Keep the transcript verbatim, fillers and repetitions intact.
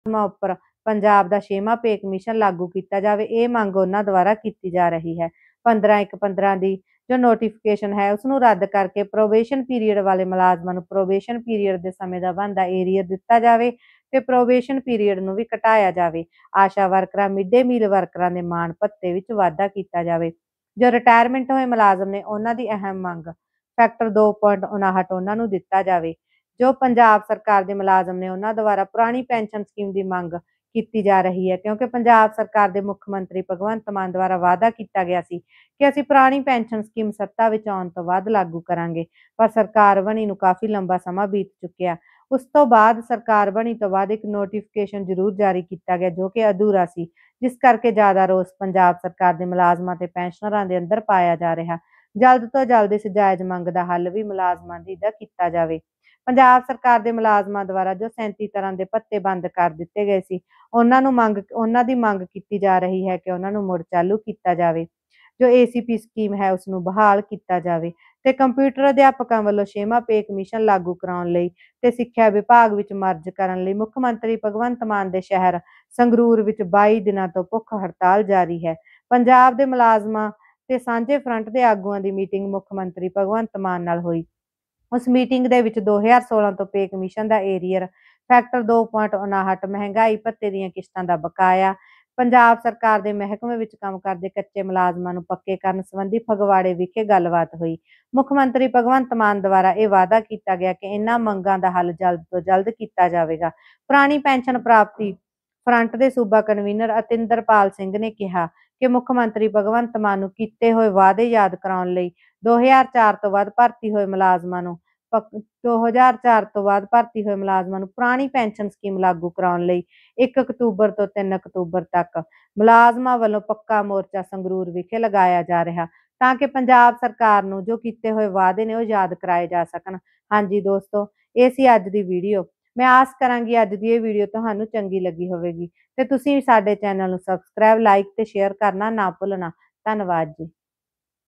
ਉੱਪਰ ਪੰਜਾਬ ਦਾ ਛੇਵਾਂ pay commission ਲਾਗੂ ਕੀਤਾ ਜਾਵੇ। ਇਹ ਮੰਗ ਉਹਨਾਂ ਦੁਆਰਾ ਕੀਤੀ ਜਾ ਰਹੀ ਹੈ। ਪੰਦਰਾਂ ਇੱਕ ਪੰਦਰਾਂ ਦੀ ਜੋ ਨੋਟੀਫਿਕੇਸ਼ਨ ਹੈ ਉਸਨੂੰ ਰੱਦ ਕਰਕੇ ਪ੍ਰੋਬੇਸ਼ਨ ਪੀਰੀਅਡ ਵਾਲੇ ਮੁਲਾਜ਼ਮਾਂ ਨੂੰ ਪ੍ਰੋਬੇਸ਼ਨ ਪੀਰੀਅਡ ਦੇ ਸਮੇਂ ਦਾ ਬਣਦਾ ਏਰੀਅਰ ਦਿੱਤਾ ਜਾਵੇ ਤੇ ਪ੍ਰੋਬੇਸ਼ਨ ਪੀਰੀਅਡ ਨੂੰ ਵੀ ਘਟਾਇਆ ਜਾਵੇ। ਆਸ਼ਾ ਵਰਕਰਾਂ, ਮਿਡ ਡੇ ਮੀਲ ਵਰਕਰਾਂ ਦੇ ਮਾਣ ਭੱਤੇ ਵਿੱਚ ਵਾਧਾ ਕੀਤਾ ਜਾਵੇ। ਜੋ ਰਿਟਾਇਰਮੈਂਟ ਹੋਏ ਮੁਲਾਜ਼ਮ ਨੇ ਉਹਨਾਂ ਦੀ ਅਹਿਮ ਮੰਗ ਫੈਕਟਰ ਦੋ ਪੁਆਇੰਟ ਉਨਾਹਠ ਉਹਨਾਂ ਨੂੰ ਦਿੱਤਾ ਜਾਵੇ। ਜੋ ਪੰਜਾਬ ਸਰਕਾਰ ਦੇ ਮੁਲਾਜ਼ਮ ਨੇ ਉਹਨਾਂ ਦੁਆਰਾ ਪੁਰਾਣੀ ਪੈਨਸ਼ਨ ਸਕੀਮ ਦੀ ਮੰਗ ਕੀਤੀ ਜਾ ਰਹੀ ਹੈ, ਕਿਉਂਕਿ ਪੰਜਾਬ ਸਰਕਾਰ ਦੇ ਮੁੱਖ ਮੰਤਰੀ ਭਗਵੰਤ ਮਾਨ ਦੁਆਰਾ ਵਾਅਦਾ ਕੀਤਾ ਗਿਆ ਸੀ ਕਿ ਅਸੀਂ ਪੁਰਾਣੀ ਪੈਨਸ਼ਨ ਸਕੀਮ ਸੱਤਾ ਵਿੱਚ ਆਉਣ ਤੋਂ ਬਾਅਦ ਲਾਗੂ ਕਰਾਂਗੇ, ਪਰ ਸਰਕਾਰ ਬਣੀ ਨੂੰ ਕਾਫੀ ਲੰਬਾ ਸਮਾਂ ਬੀਤ ਚੁੱਕਿਆ। ਉਸ ਤੋਂ ਬਾਅਦ ਸਰਕਾਰ ਬਣੀ ਤੋਂ ਬਾਅਦ ਇੱਕ ਨੋਟੀਫਿਕੇਸ਼ਨ ਜ਼ਰੂਰ ਜਾਰੀ ਕੀਤਾ ਗਿਆ ਜੋ ਕਿ ਅਧੂਰਾ ਸੀ, ਜਿਸ ਕਰਕੇ ਜ਼ਿਆਦਾ ਰੋਸ ਪੰਜਾਬ ਸਰਕਾਰ ਦੇ ਮੁਲਾਜ਼ਮਾਂ ਤੇ ਪੈਨਸ਼ਨਰਾਂ ਦੇ ਅੰਦਰ ਪਾਇਆ ਜਾ ਰਿਹਾ। ਜਲਦ ਤੋਂ ਜਲਦ ਇਸ ਜਾਇਜ਼ ਮੰਗ ਦਾ ਹੱਲ ਵੀ ਮੁਲਾਜ਼ਮਾਂ ਦੀ ਦਾ ਕੀਤਾ ਜਾਵੇ। ਪੰਜਾਬ ਸਰਕਾਰ ਦੇ ਮੁਲਾਜ਼ਮਾਂ ਦੁਆਰਾ ਜੋ ਸੈਂਤੀ ਤਰ੍ਹਾਂ ਦੇ ਭੱਤੇ ਬੰਦ ਕਰ ਦਿੱਤੇ ਗਏ ਸੀ, ਉਹਨਾਂ ਨੂੰ ਮੰਗ ਉਹਨਾਂ ਦੀ ਮੰਗ ਕੀਤੀ ਜਾ ਰਹੀ ਹੈ ਕਿ ਉਹਨਾਂ ਨੂੰ ਮੁੜ ਚਾਲੂ ਕੀਤਾ ਜਾਵੇ। ਜੋ ਏ ਸੀ ਪੀ ਸਕੀਮ ਹੈ ਉਸਨੂੰ ਬਹਾਲ ਕੀਤਾ ਜਾਵੇ ਤੇ ਕੰਪਿਊਟਰ ਅਧਿਆਪਕਾਂ ਵੱਲੋਂ ਛੇਵਾਂ ਪੇ ਕਮਿਸ਼ਨ ਲਾਗੂ ਕਰਾਉਣ ਲਈ ਤੇ ਸਿੱਖਿਆ ਵਿਭਾਗ ਵਿੱਚ ਮਰਜ ਕਰਨ ਲਈ ਮੁੱਖ ਮੰਤਰੀ ਭਗਵੰਤ ਮਾਨ ਦੇ ਸ਼ਹਿਰ ਸੰਗਰੂਰ ਵਿੱਚ ਬਾਈ ਦਿਨਾਂ ਤੋਂ ਭੁੱਖ ਹੜਤਾਲ ਜਾਰੀ ਹੈ। ਪੰਜਾਬ ਦੇ ਮੁਲਾਜ਼ਮਾਂ ਤੇ ਸਾਂਝੇ ਫਰੰਟ ਦੇ ਆਗੂਆਂ ਦੀ ਮੀਟਿੰਗ ਮੁੱਖ ਮੰਤਰੀ ਭਗਵੰਤ ਮਾਨ ਨਾਲ ਹੋਈ। ਉਸ ਮੀਟਿੰਗ ਦੇ ਵਿੱਚ ਦੋ ਹਜ਼ਾਰ ਸੋਲਾਂ ਤੋਂ ਪੇ ਕਮਿਸ਼ਨ ਦਾ ਏਰੀਅਰ, ਫੈਕਟਰ ਦੋ ਪੁਆਇੰਟ ਉਨਾਹਠ, ਮਹਿੰਗਾਈ ਭੱਤੇ ਦੀਆਂ ਕਿਸ਼ਤਾਂ ਦਾ ਬਕਾਇਆ, ਪੰਜਾਬ ਸਰਕਾਰ ਦੇ ਮਹਿਕਮੇ ਵਿੱਚ ਕੰਮ ਕਰਦੇ ਕੱਚੇ ਮੁਲਾਜ਼ਮਾਂ ਨੂੰ ਪੱਕੇ ਕਰਨ ਸੰਬੰਧੀ ਫਗਵਾੜੇ ਵਿਖੇ ਗੱਲਬਾਤ ਹੋਈ। ਮੁੱਖ ਮੰਤਰੀ ਭਗਵੰਤ ਮਾਨ ਦੁਆਰਾ ਇਹ ਵਾਅਦਾ ਕੀਤਾ ਗਿਆ ਕਿ ਇਹਨਾਂ ਮੰਗਾਂ ਦਾ ਹੱਲ ਜਲਦ ਤੋਂ ਜਲਦ ਕੀਤਾ ਜਾਵੇਗਾ। ਪੁਰਾਣੀ ਪੈਨਸ਼ਨ ਪ੍ਰਾਪਤੀ ਫਰੰਟ ਦੇ ਸੂਬਾ ਕਨਵੀਨਰ ਅਤਿੰਦਰਪਾਲ ਸਿੰਘ ਨੇ ਕਿਹਾ ਕਿ ਮੁੱਖ ਮੰਤਰੀ ਭਗਵੰਤ ਮਾਨ ਨੂੰ ਕੀਤੇ ਹੋਏ ਵਾਅਦੇ ਯਾਦ ਕਰਾਉਣ ਲਈ ਦੋ ਹਜ਼ਾਰ ਚਾਰ ਤੋਂ ਬਾਅਦ ਭਰਤੀ ਹੋਏ ਮੁਲਾਜ਼ਮਾਂ ਨੂੰ ਦੋ ਹਜ਼ਾਰ ਚਾਰ ਤੋਂ ਬਾਅਦ ਭਰਤੀ ਹੋਏ ਮੁਲਾਜ਼ਮਾਂ ਨੂੰ ਪੁਰਾਣੀ ਪੈਨਸ਼ਨ ਸਕੀਮ ਲਾਗੂ ਕਰਾਉਣ ਲਈ ਇੱਕ ਅਕਤੂਬਰ ਤੋਂ ਤਿੰਨ ਅਕਤੂਬਰ ਤੱਕ ਮੁਲਾਜ਼ਮਾਂ ਵੱਲੋਂ ਪੱਕਾ ਮੋਰਚਾ ਸੰਗਰੂਰ ਵਿਖੇ ਲਗਾਇਆ ਜਾ ਰਿਹਾ, ਤਾਂ ਕਿ ਪੰਜਾਬ ਸਰਕਾਰ ਨੂੰ ਜੋ ਕੀਤੇ ਹੋਏ ਵਾਅਦੇ ਨੇ ਉਹ ਯਾਦ ਕਰਾਏ ਜਾ ਸਕਣ। ਹਾਂਜੀ ਦੋਸਤੋ, ਇਹ ਸੀ ਅੱਜ ਦੀ ਵੀਡੀਓ। ਮੈਂ ਆਸ ਕਰਾਂਗੀ ਅੱਜ ਦੀ ਇਹ ਵੀਡੀਓ ਤੁਹਾਨੂੰ ਚੰਗੀ ਲੱਗੀ ਹੋਵੇਗੀ ਤੇ ਤੁਸੀਂ ਸਾਡੇ ਚੈਨਲ ਨੂੰ ਸਬਸਕ੍ਰਾਈਬ, ਲਾਈਕ ਤੇ ਸ਼ੇਅਰ ਕਰਨਾ ਨਾ ਭੁੱਲਣਾ। ਧੰਨਵਾਦ ਜੀ।